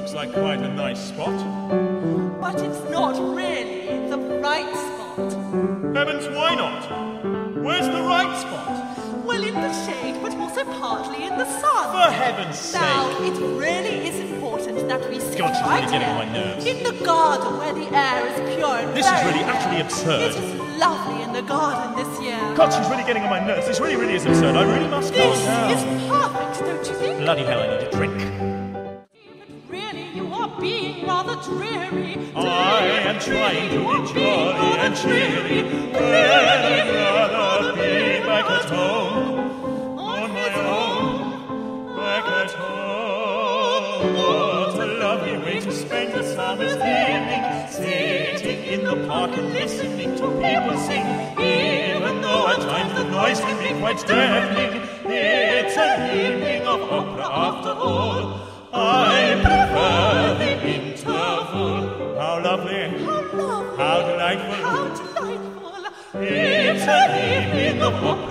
looks like quite a nice spot. But it's not really the right spot. Heavens, why not? Where's the right spot? Well, in the shade, but also partly in the sun. For heaven's sake! Now, it really is important that we sit God, she's right really getting here, on my nerves. in the garden where the air is pure and This is very really clear. utterly absurd. It is lovely in the garden this year. God, she's really getting on my nerves. This really, really is absurd. I really must go This now. is perfect, don't you think? Bloody hell, I need a drink. But really, you are being rather dreary. I am trying to be jolly and cheery. Really, I'd rather be back at home. on my own. Back at home. What a lovely way to spend a summer's evening. Sitting in the park and listening to people sing. Even though at times the noise can be quite deafening. It's an evening of opera after all. I prefer the interval. How lovely. How lovely. How delightful. How delightful. It's an evening of opera